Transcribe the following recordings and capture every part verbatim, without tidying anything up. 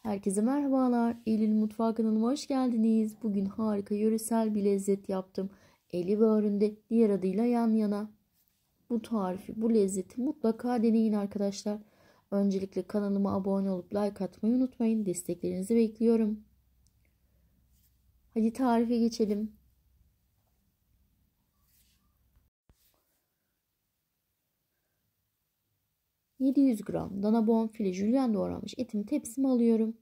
Herkese merhabalar. Eylül Mutfağı kanalıma hoş geldiniz. Bugün harika yöresel bir lezzet yaptım. Eli böğründe, diğer adıyla yan yana. Bu tarifi, bu lezzeti mutlaka deneyin arkadaşlar. Öncelikle kanalıma abone olup like atmayı unutmayın. Desteklerinizi bekliyorum. Hadi tarife geçelim. yedi yüz gram dana bonfile jülyen doğranmış etimi tepsime alıyorum.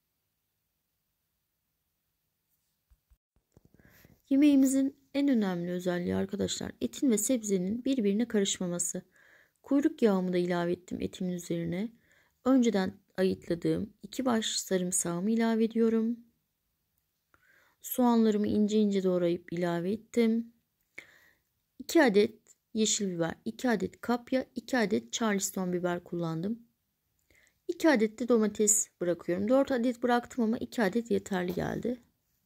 Yemeğimizin en önemli özelliği arkadaşlar etin ve sebzenin birbirine karışmaması. Kuyruk yağımı da ilave ettim etimin üzerine. Önceden ayıtladığım iki baş sarımsağımı ilave ediyorum. Soğanlarımı ince ince doğrayıp ilave ettim. iki adet yeşil biber, iki adet kapya, iki adet Charleston biber kullandım. iki adet de domates bırakıyorum. dört adet bıraktım ama iki adet yeterli geldi.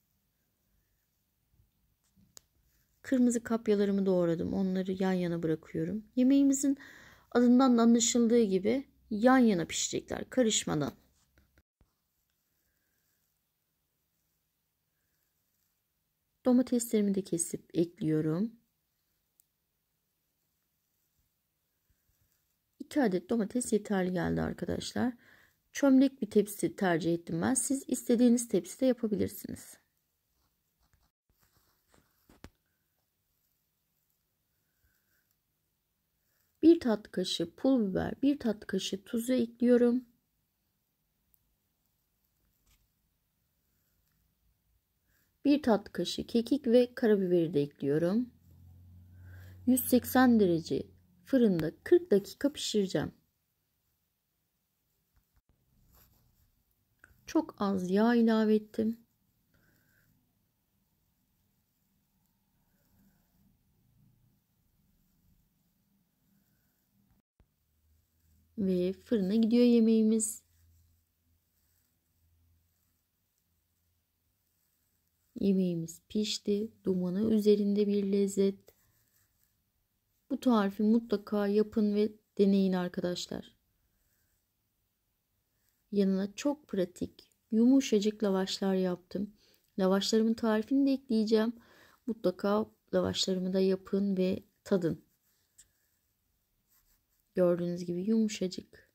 Kırmızı kapyalarımı doğradım. Onları yan yana bırakıyorum. Yemeğimizin adından anlaşıldığı gibi yan yana pişecekler, karışmadan. Domateslerimi de kesip ekliyorum. iki adet domates yeterli geldi arkadaşlar. Çömlek bir tepsi tercih ettim ben. Siz istediğiniz tepside yapabilirsiniz. bir tatlı kaşığı pul biber, bir tatlı kaşığı tuzu ekliyorum. bir tatlı kaşığı kekik ve karabiberi de ekliyorum. yüz seksen derece fırında kırk dakika pişireceğim. Çok az yağ ilave ettim. Ve fırına gidiyor yemeğimiz. Yemeğimiz pişti. Dumanı üzerinde bir lezzet. Bu tarifi mutlaka yapın ve deneyin arkadaşlar. Yanına çok pratik, yumuşacık lavaşlar yaptım. Lavaşlarımın tarifini de ekleyeceğim. Mutlaka lavaşlarımı da yapın ve tadın. Gördüğünüz gibi yumuşacık.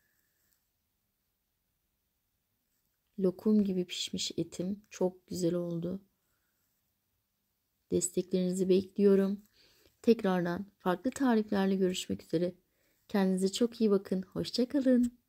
Lokum gibi pişmiş etim. Çok güzel oldu. Desteklerinizi bekliyorum. Tekrardan farklı tariflerle görüşmek üzere. Kendinize çok iyi bakın. Hoşça kalın.